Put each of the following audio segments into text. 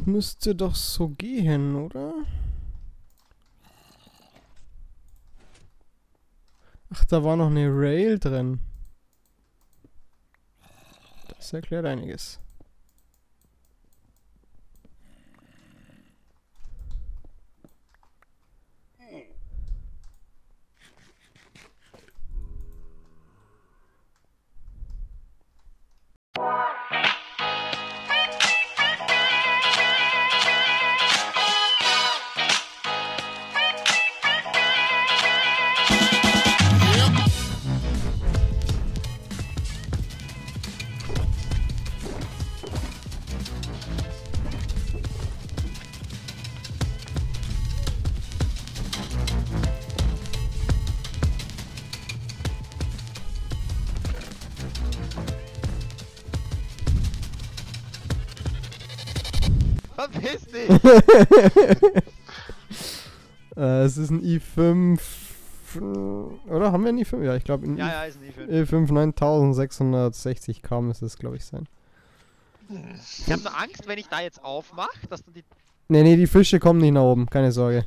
müsste doch so gehen, oder? Ach, da war noch eine Rail drin. Das erklärt einiges. Verpiss dich! Es ist ein i5. Oder? Haben wir ein i5? Ja, ich glaube ein Ja, ist ein i5. i5 9660 K müsste es, glaube ich, sein. Ich habe nur Angst, wenn ich da jetzt aufmache, dass dann die... Nee, die Fische kommen nicht nach oben, keine Sorge.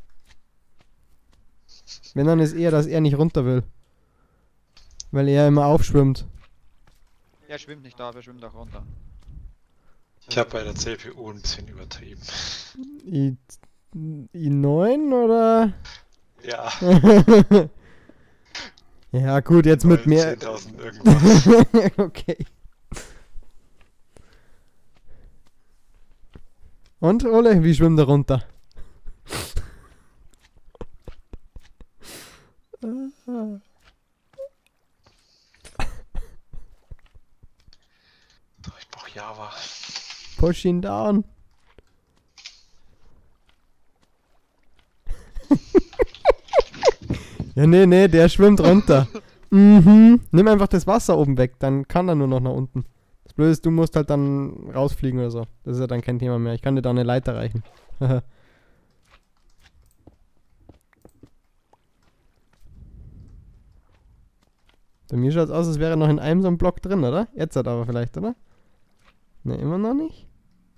Wenn, dann ist eher, dass er nicht runter will. Weil er immer aufschwimmt. Er schwimmt nicht da, er schwimmt auch runter. Ich habe bei der CPU ein bisschen übertrieben. i9 oder? Ja. Ja gut, jetzt mit mehr... 10.000 irgendwas. Okay. Und, Ole, wie schwimmt er runter? Ich brauch Java. Push ihn down. Ja, nee, der schwimmt runter. Mhm. Nimm einfach das Wasser oben weg, dann kann er nur noch nach unten. Das Blöde ist, du musst halt dann rausfliegen oder so. Das ist ja dann kein Thema mehr. Ich kann dir da eine Leiter reichen. Bei mir schaut es aus, als wäre noch in einem so ein Block drin, oder? Jetzt hat aber vielleicht, oder? Ne, immer noch nicht.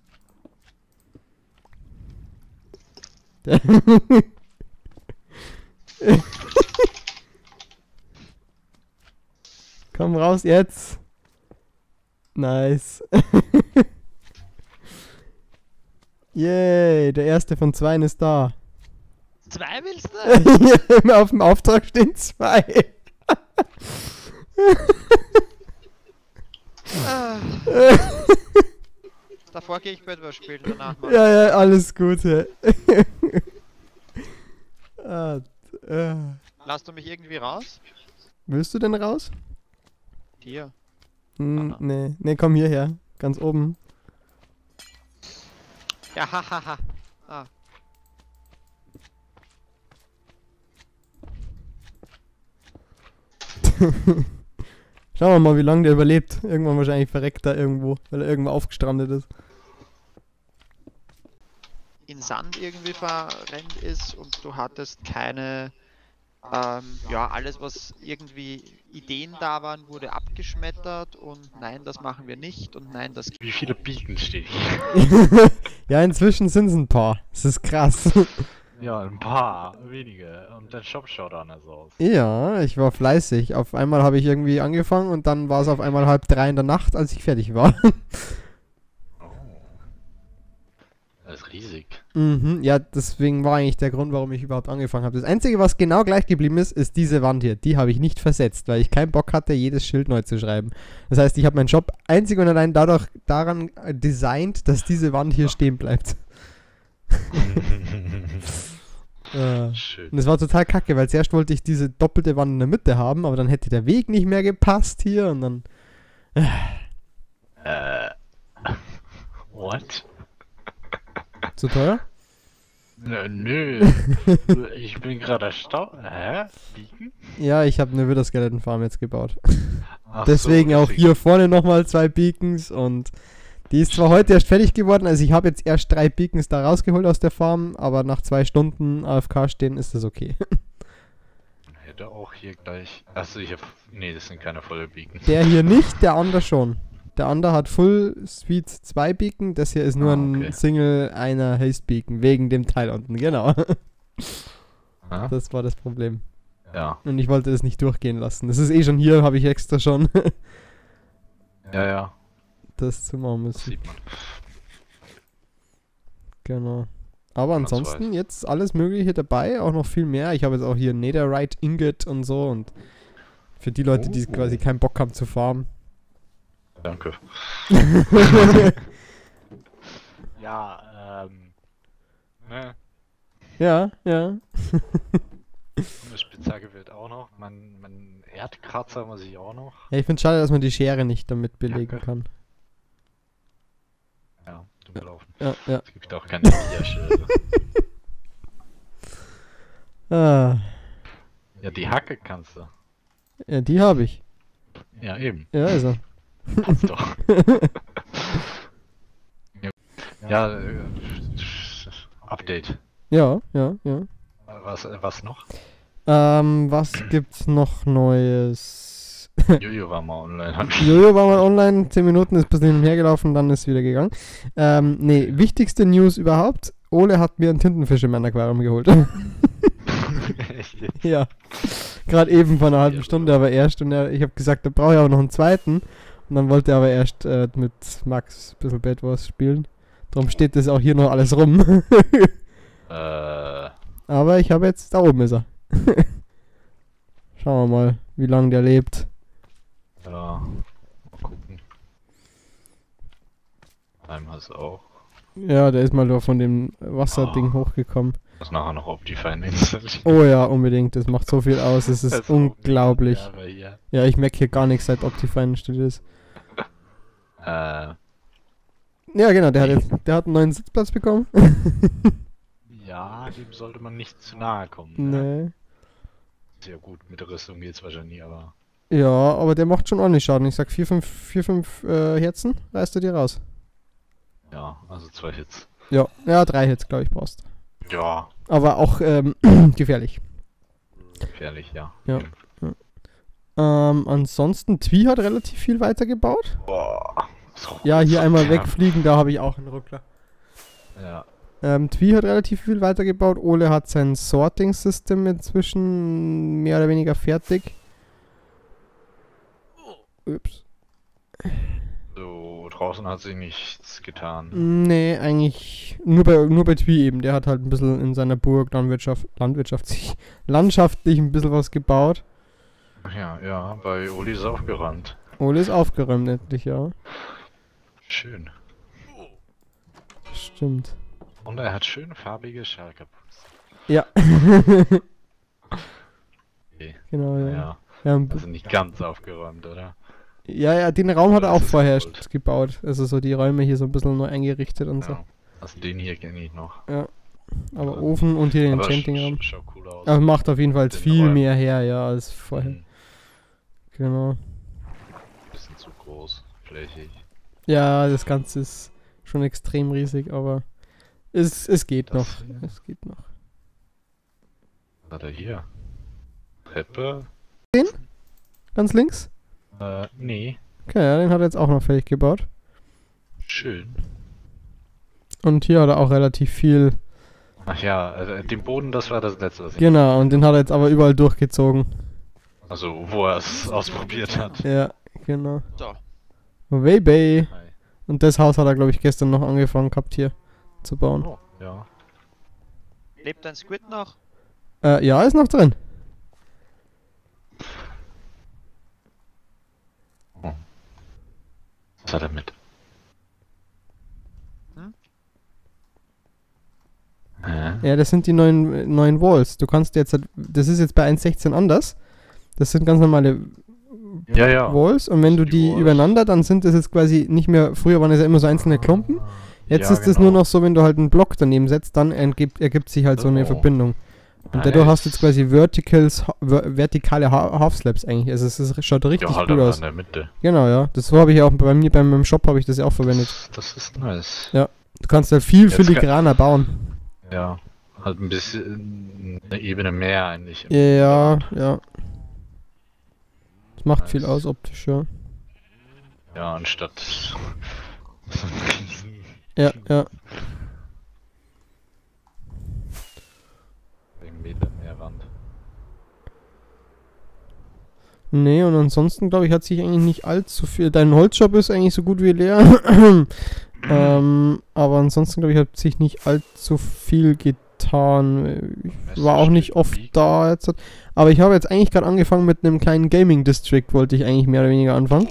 Komm raus jetzt. Nice. Yay, der erste von 2 ist da. 2 willst du? Ja, auf dem Auftrag stehen 2. Davor gehe ich Bett was spielen, danach mal. Ja, alles Gute. Lass du mich irgendwie raus? Willst du denn raus? Hier. Nee, komm hierher. Ganz oben. Ja, hahaha. Ah. Schauen wir mal, wie lange der überlebt. Irgendwann wahrscheinlich verreckt er irgendwo, weil er irgendwo aufgestrandet ist. In Sand irgendwie verrennt ist und du hattest keine, ja, alles was irgendwie Ideen da waren, wurde abgeschmettert und nein, das machen wir nicht und nein, das... Wie viele Beacons stehen hier? Ja, inzwischen sind es ein paar. Das ist krass. Ja, ein paar, wenige. Und dein Shop schaut anders aus. Ja, ich war fleißig. Auf einmal habe ich irgendwie angefangen und dann war es auf einmal 2:30 in der Nacht, als ich fertig war. Oh. Das ist riesig. Mhm, ja, deswegen war eigentlich der Grund, warum ich überhaupt angefangen habe. Das Einzige, was genau gleich geblieben ist, ist diese Wand hier. Die habe ich nicht versetzt, weil ich keinen Bock hatte, jedes Schild neu zu schreiben. Das heißt, ich habe meinen Shop einzig und allein daran designt, dass diese Wand hier stehen bleibt. Schön. Und es war total kacke, weil zuerst wollte ich diese doppelte Wand in der Mitte haben, aber dann hätte der Weg nicht mehr gepasst hier und dann... What? Zu teuer? Nö. Ich bin gerade erstaunt. Hä? Beacon? Ja, ich habe eine Wither Skeleton Farm jetzt gebaut. Ach Deswegen so, auch hier vorne nochmal 2 Beacons und die ist zwar heute erst fertig geworden, also ich habe jetzt erst 3 Beacons da rausgeholt aus der Farm, aber nach 2 Stunden AFK stehen ist das okay. Hätte auch hier gleich... Achso, ich hab... Nee, das sind keine volle Beacons. Der hier nicht, der andere schon. Der andere hat Full Speed 2 Beacon, das hier ist nur ein okay. Single einer Haste Beacon, wegen dem Teil unten, genau. Ja? Das war das Problem. Ja. Und ich wollte das nicht durchgehen lassen. Das ist eh schon hier, habe ich extra schon Ja, ja. das zu machen Das müssen. sieht man. Genau. Aber Wenn man's ansonsten weiß. jetzt alles Mögliche dabei, auch noch viel mehr. Ich habe jetzt auch hier Netherite Ingot und so und für die Leute, die quasi keinen Bock haben zu farmen. Danke. Ja, ne? Ja, ja. Eine Spitzhacke wird auch noch. Mein Erdkratzer muss ich auch noch. Ja, ich finde es schade, dass man die Schere nicht damit belegen Danke. kann. Ja, dumm gelaufen. Ja, ja. Es gibt auch keine Bierschilde. Ah, Ja, die Hacke kannst du. ja, die habe ich. Ja, eben. Ja, also. Passt doch. Ja, Update. Ja, ja, ja. Was noch? Was gibt's noch Neues? Jojo war mal online. Jojo war mal online, 10 Minuten, ist ein bisschen hin und her gelaufen, dann ist wieder gegangen. Nee, wichtigste News überhaupt. Ole hat mir einen Tintenfisch in mein Aquarium geholt. Echt jetzt? Ja. Gerade eben vor einer halben Stunde, aber erst. Und ich habe gesagt, da brauche ich aber noch einen zweiten. Und dann wollte er aber erst mit Max ein bisschen Bad Wars spielen. Darum steht das auch hier noch alles rum. Aber ich habe jetzt, da oben ist er. Schauen wir mal, wie lange der lebt. Ja, mal gucken. Einmal ist auch. Ja, der ist mal da von dem Wasserding Oh. hochgekommen. Muss nachher noch Optifine installieren. Oh ja, unbedingt. Das macht so viel aus. Es ist Das unglaublich. Ja, aber hier. Ja, ich merke hier gar nichts, seit Optifine installiert ist. Ja, genau, der hat einen neuen Sitzplatz bekommen. Ja, dem sollte man nicht zu nahe kommen. Ne? Nee. Sehr gut, mit der Rüstung geht's wahrscheinlich, aber. Ja, aber der macht schon ordentlich Schaden. Ich sag 4, 5 Herzen reißt er dir raus. Ja, also 2 Hits. Ja, 3 Hits, glaube ich, brauchst. Ja, Aber auch gefährlich. gefährlich, ja. Ja. Ansonsten, Twi hat relativ viel weitergebaut. Boah. So, Ja, hier so einmal derb. wegfliegen, da habe ich auch einen Ruckler. Ja. Twi hat relativ viel weitergebaut. Ole hat sein Sorting-System inzwischen mehr oder weniger fertig. Ups. So, draußen hat sich nichts getan. Nee, eigentlich nur bei Twi eben. Der hat halt ein bisschen in seiner Burg landschaftlich ein bisschen was gebaut. Ja, bei Uli ist aufgerannt. Ole ist aufgeräumt endlich, ja. Schön. Stimmt. Und er hat schön farbige Schalkerpuls. Ja. Okay. Genau, ja. Ja, Ja, also nicht ganz aufgeräumt, oder? ja, den Raum hat er Das auch ist vorher gewollt. erst gebaut. Also so die Räume hier so ein bisschen neu eingerichtet und so. Ja. Also den hier kenne ich noch. Aber Ofen und hier den Aber Enchanting-Raum. schaut cool aus. Aber macht auf jeden Fall Den viel Räumen. mehr her, ja, als vorher. Mhm. Genau. Bisschen zu groß, flächig. Ja, das Ganze ist schon extrem riesig, aber es geht noch. Das hier. Es geht noch. Was hat er hier? Treppe? Ganz links? Nee. Okay, ja, den hat er jetzt auch noch fertig gebaut. Schön. Und hier hat er auch relativ viel. Ach ja, den Boden, das war das letzte, was ich... Genau, und den hat er jetzt aber überall durchgezogen. Also, wo er es ausprobiert hat. Ja, genau. So. Baby. Hi. Und das Haus hat er, glaube ich, gestern noch angefangen gehabt hier zu bauen. Oh, ja. Lebt dein Squid noch? Ja, ist noch drin. Was hat er mit? Hm? Ja, das sind die neuen Walls. Du kannst jetzt, das ist jetzt bei 1.16 anders. Das sind ganz normale Ja. Walls und wenn du Die die Walls. übereinander, dann sind das jetzt quasi nicht mehr, früher waren es ja immer so einzelne Klumpen. Jetzt Ja, ist es genau. nur noch so, wenn du halt einen Block daneben setzt, dann ergibt sich halt so eine Oh. Verbindung. Und dadurch hast du jetzt quasi vertikale Half-Slabs eigentlich. Also schaut richtig Ja, halt gut aber aus. in der Mitte. Genau, ja. Das habe ich ja auch bei meinem Shop habe ich das ja auch verwendet. Das ist nice. Du kannst halt viel Jetzt filigraner bauen. Ja. Halt ein bisschen eine Ebene mehr eigentlich. Ja. Das macht viel Nice. aus optisch, ja. Ja, anstatt so einen riesen Ja, ja. Meter mehr Wand. Nee, und ansonsten glaube ich, hat sich eigentlich nicht allzu viel. Dein Holzshop ist eigentlich so gut wie leer. Aber ansonsten glaube ich, hat sich nicht allzu viel getan. Ich war auch nicht oft da jetzt. Aber ich habe jetzt eigentlich gerade angefangen mit einem kleinen Gaming District, wollte ich eigentlich mehr oder weniger anfangen.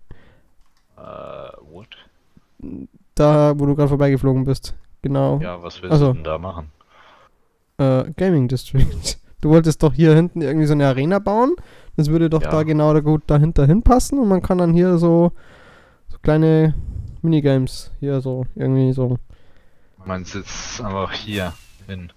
What? Da, wo du gerade vorbeigeflogen bist. Genau. Ja, was willst Also. du denn da machen? Gaming District. Du wolltest doch hier hinten irgendwie so eine Arena bauen. Das würde doch Ja. da genau da gut dahinter hinpassen und man kann dann hier so kleine Minigames hier so irgendwie so. Du meinst jetzt einfach hier hin.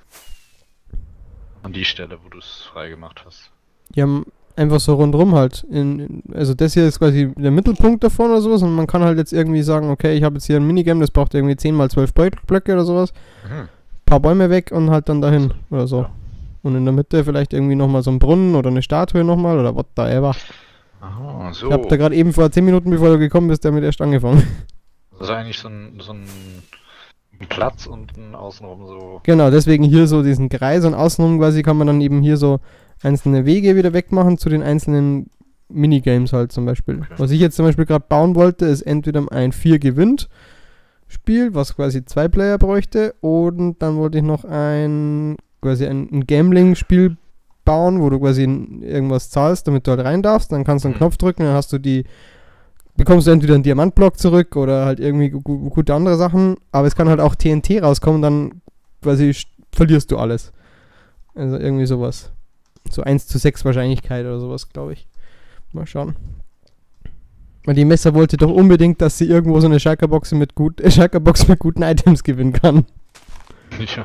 An die Stelle, wo du es freigemacht hast. Die haben einfach so rundrum halt. Also das hier ist quasi der Mittelpunkt davon oder sowas und man kann halt jetzt irgendwie sagen, okay, ich habe jetzt hier ein Minigame, das braucht irgendwie 10 mal 12 Blöcke oder sowas. Mhm. Paar Bäume weg und halt dann dahin oder so. Ja. Und in der Mitte vielleicht irgendwie nochmal so ein Brunnen oder eine Statue nochmal oder whatever. Aha, so. Ich hab da gerade eben vor 10 Minuten, bevor du gekommen bist, damit erst angefangen. Das ist eigentlich so ein Platz unten außenrum so. Genau, deswegen hier so diesen Kreis und außenrum quasi kann man dann eben hier so einzelne Wege wieder wegmachen zu den einzelnen Minigames halt zum Beispiel. Okay. Was ich jetzt zum Beispiel gerade bauen wollte, ist entweder ein 4 gewinnt Spiel, was quasi 2 Player bräuchte, und dann wollte ich noch ein Gambling-Spiel bauen, wo du quasi irgendwas zahlst, damit du halt rein darfst, dann kannst du einen Knopf drücken, dann hast du bekommst du entweder einen Diamantblock zurück oder halt irgendwie gute andere Sachen, aber es kann halt auch TNT rauskommen, dann quasi verlierst du alles. Also irgendwie sowas. So 1:6 Wahrscheinlichkeit oder sowas, glaube ich. Mal schauen. Weil die Messer wollte doch unbedingt, dass sie irgendwo so eine Shulker-Box mit guten Items gewinnen kann. Ja.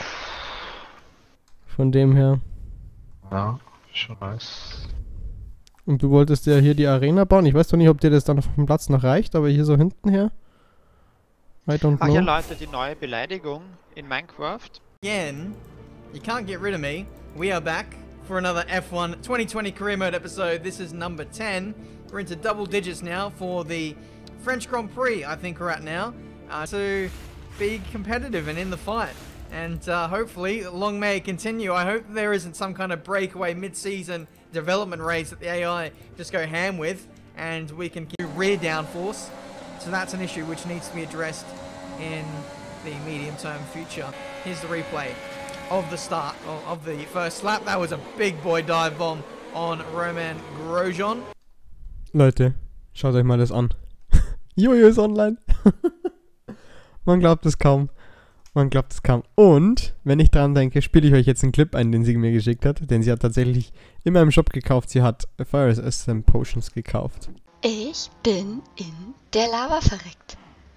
Von dem her. Ja, schon nice. Und du wolltest ja hier die Arena bauen. Ich weiß doch nicht, ob dir das dann vom Platz noch reicht, aber hier so hinten her. I don't Ach ja, know. Leute, die neue Beleidigung in Minecraft. Again, you can't get rid of me. We are back for another F1 2020 Career Mode episode. This is number 10. We're into double digits now for the French Grand Prix, I think we're at now, to be competitive and in the fight. And hopefully, long may it continue. I hope there isn't some kind of breakaway mid-season development race that the AI just go ham with, and we can do rear downforce. So that's an issue which needs to be addressed in the medium-term future. Here's the replay of the start of the first lap. That was a big boy dive bomb on Romain Grosjean. Leute, schaut euch mal das an. Jojo ist online. Man glaubt es kaum. Man glaubt es kaum. Und, wenn ich dran denke, spiele ich euch jetzt einen Clip ein, den sie mir geschickt hat. Denn sie hat tatsächlich in meinem Shop gekauft. Sie hat Fire Assassin Potions gekauft. Ich bin in der Lava verreckt.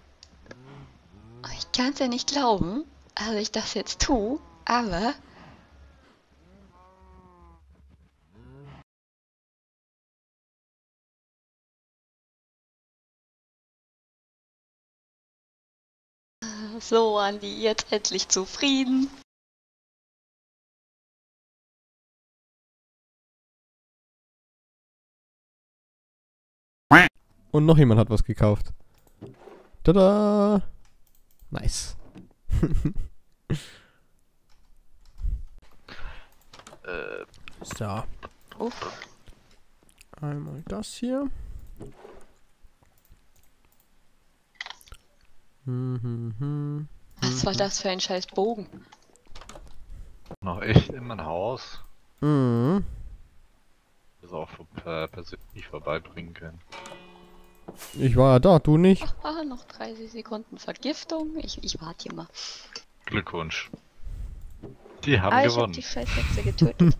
Ich kann es ja nicht glauben, dass ich das jetzt tue, aber... So, Andi, jetzt endlich zufrieden. Und noch jemand hat was gekauft. Tada! Nice. So. Uff. Einmal das hier. Was war das für ein scheiß Bogen? Noch echt in mein Haus. Mhm. Das auch persönlich vorbeibringen können. Ich war ja da, du nicht. Noch 30 Sekunden Vergiftung. Ich warte hier mal. Glückwunsch. Die haben Ich hab gewonnen. die Scheißhexe getötet.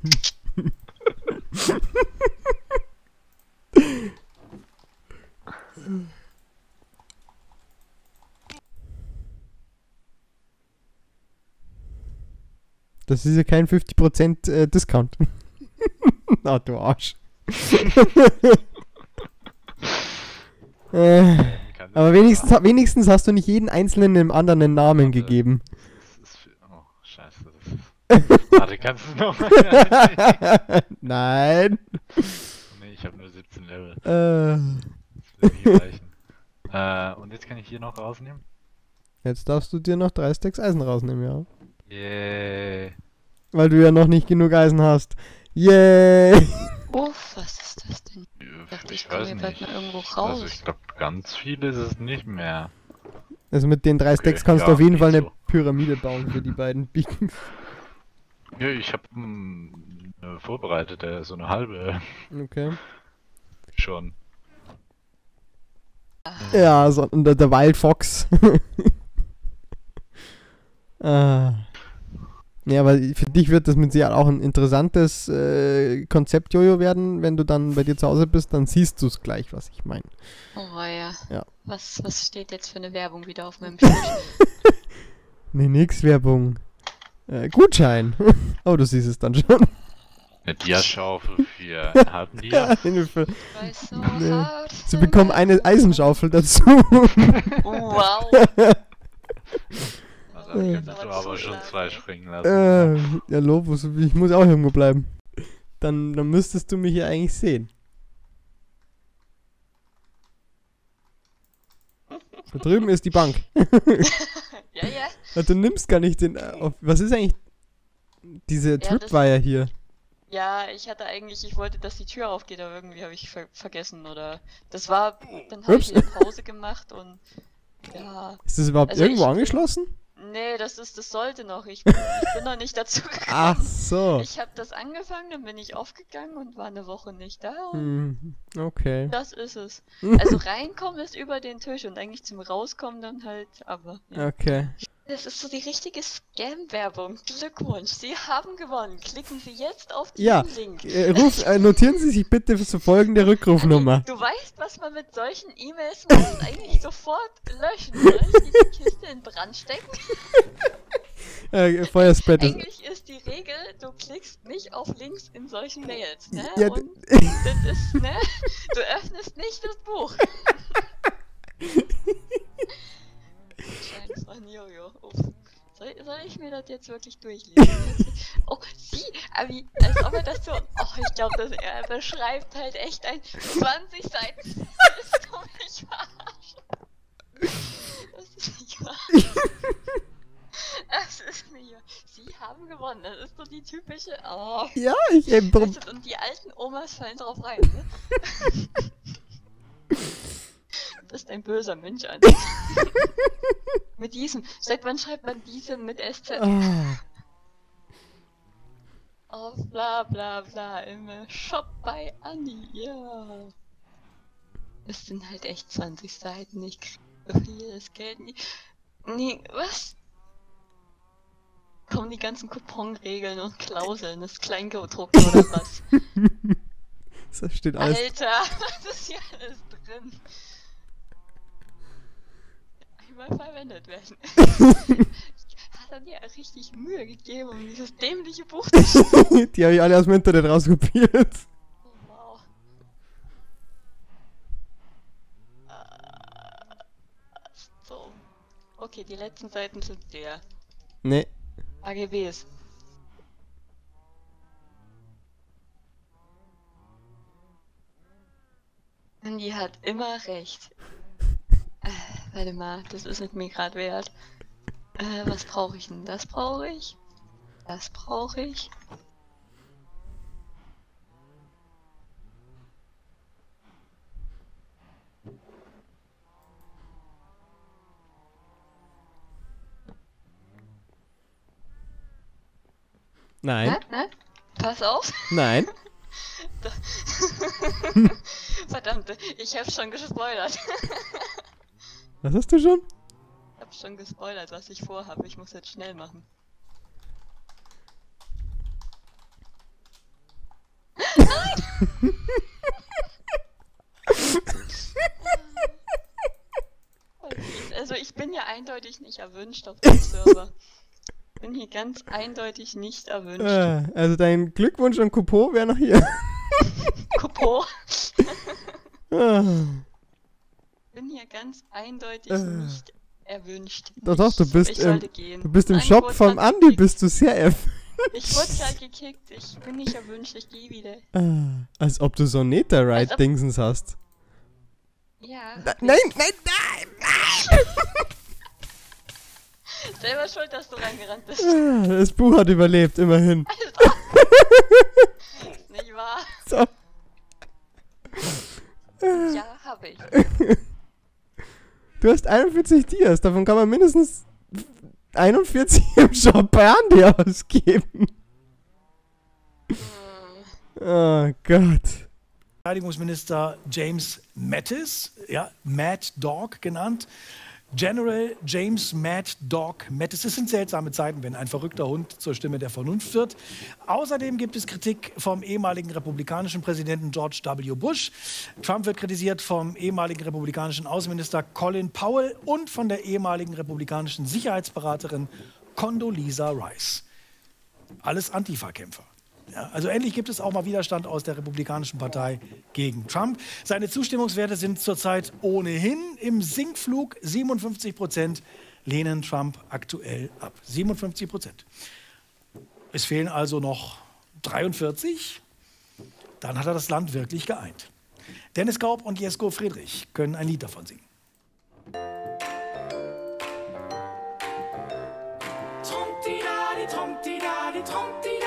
Das ist ja kein 50% Discount. Na, du Arsch. Aber wenigstens hast du nicht jeden einzelnen dem anderen einen Namen gegeben. Das ist oh, scheiße. Warte, kannst du noch mal? Nein. Nee, ich habe nur 17 Level. wird nicht reichen. Und jetzt kann ich hier noch rausnehmen? Jetzt darfst du dir noch 3 Stacks Eisen rausnehmen, ja. Yay. Weil du ja noch nicht genug Eisen hast. Yay! Uff, was ist das denn? Dachte, ich komme weiß hier bald nicht. mal irgendwo Also raus. ich glaube, ganz viel ist es nicht mehr. Also mit den 3 Stacks kannst ja, du auf jeden Fall geht eine Pyramide bauen für die beiden Beacons. Ja, ich habe eine vorbereitete, so eine halbe Okay. schon. Ja, so, und der Wild Fox. Ja, aber für dich wird das mit Sicherheit auch ein interessantes Konzept, Jojo, werden. Wenn du dann bei dir zu Hause bist, dann siehst du es gleich, was ich meine. Oh ja. Ja. Was steht jetzt für eine Werbung wieder auf meinem Tisch? Nee, nix Werbung. Gutschein. Oh, du siehst es dann schon. Eine Dia-Schaufel für einen halben Dia. Hilfe. Ich weiß so Nee. hart. Sie bekommen eine Eisenschaufel dazu. Wow. Also könntest du aber schon 2 springen lassen. Ja, Lobus, ich muss auch irgendwo bleiben. Dann müsstest du mich hier eigentlich sehen. Da drüben ist die Bank. Ja, ja. Ja, du nimmst gar nicht den. Was ist eigentlich diese das- Tripwire hier? Ja, ich wollte, dass die Tür aufgeht, aber irgendwie habe ich vergessen oder dann habe Ups. ich wieder Pause gemacht und ja. Ist das überhaupt Also irgendwo ich- angeschlossen? Nee, das sollte noch. Ich bin noch nicht dazu gekommen. Ach so. Ich habe das angefangen, dann bin ich aufgegangen und war eine Woche nicht da und Okay. das ist es. Also reinkommen ist über den Tisch und eigentlich zum Rauskommen dann halt, aber ja. Okay. Das ist so die richtige Scam-Werbung. Glückwunsch, Sie haben gewonnen. Klicken Sie jetzt auf diesen Ja, Link. notieren Sie sich bitte für folgende Rückrufnummer. Du weißt, was man mit solchen E-Mails macht. Eigentlich sofort löschen. Soll ich die Kiste in Brand stecken? Feuerspread ist. Eigentlich ist die Regel, du klickst nicht auf Links in solchen Mails, ne? Ja, Und das ist, ne? Du öffnest nicht das Buch. Schein von Jojo. Uff. Soll ich mir das jetzt wirklich durchlesen? Oh, als ob er das so. Oh, ich glaube, er beschreibt halt echt ein 20 Seiten. Das kann mich verarschen. Das ist nicht wahr. Das ist nicht wahr. Sie haben gewonnen. Das ist so die typische. Oh. Ja, ich eben. Weißt du, und die alten Omas fallen drauf rein, ne? Du bist ein böser Mensch, Andi. Mit diesem. Seit wann schreibt man diesem mit SZ? Oh, bla bla bla. Im Shop bei Andi, ja. Es sind halt echt 20 Seiten. Ich krieg so viel das Geld nie. Nee, was? Kommen die ganzen Couponregeln und Klauseln, das Kleingedruckte oder was? Das steht alles. Alter, was ist hier alles drin? Einmal verwendet werden. Hat er dir richtig Mühe gegeben, um dieses dämliche Buch zu schreiben? Die habe ich alle aus dem Internet rauskopiert. Oh, wow. So. Okay, die letzten Seiten sind leer. Nee. AGBs. Andi hat immer recht. Warte mal, das ist es mir gerade wert. Was brauche ich denn? Das brauche ich. Das brauche ich. Nein. Ne? Pass auf. Nein. Verdammt, ich habe schon gespoilert. Was hast du schon? Ich habe schon gespoilert, was ich vorhabe. Ich muss jetzt schnell machen. Also ich bin ja eindeutig nicht erwünscht auf dem Server. Ich bin hier ganz eindeutig nicht erwünscht. Also dein Glückwunsch und Coupon wäre noch hier. Coupon. Ah. Bin hier ganz eindeutig nicht erwünscht. Doch, doch, du bist Ich sollte gehen. Du bist im Nein, ich Shop wurde vom grad Andi, gekickt. bist du sehr erwünscht. Ich wurde gerade gekickt. Ich bin nicht erwünscht. Ich gehe wieder. Als ob du so Netherite-Dingsens hast. Ja. Nein! Selber schuld, dass du reingerannt bist. Das Buch hat überlebt, immerhin. Alter. Nicht wahr? So. Ja, habe ich. Du hast 41 Dias, davon kann man mindestens 41 im Shop bei Andi ausgeben. Oh Gott. Verteidigungsminister James Mattis, ja, Mad Dog genannt. General James Mad Dog Mattis. Es sind seltsame Zeiten, wenn ein verrückter Hund zur Stimme der Vernunft wird. Außerdem gibt es Kritik vom ehemaligen republikanischen Präsidenten George W. Bush. Trump wird kritisiert vom ehemaligen republikanischen Außenminister Colin Powell und von der ehemaligen republikanischen Sicherheitsberaterin Condoleezza Rice. Alles Antifa-Kämpfer. Ja, also endlich gibt es auch mal Widerstand aus der Republikanischen Partei gegen Trump. Seine Zustimmungswerte sind zurzeit ohnehin im Sinkflug. 57% lehnen Trump aktuell ab. 57%. Es fehlen also noch 43. Dann hat er das Land wirklich geeint. Dennis Gaub und Jesko Friedrich können ein Lied davon singen. Trumpty-Daddy, Trumpty-Daddy, Trumpty-Daddy.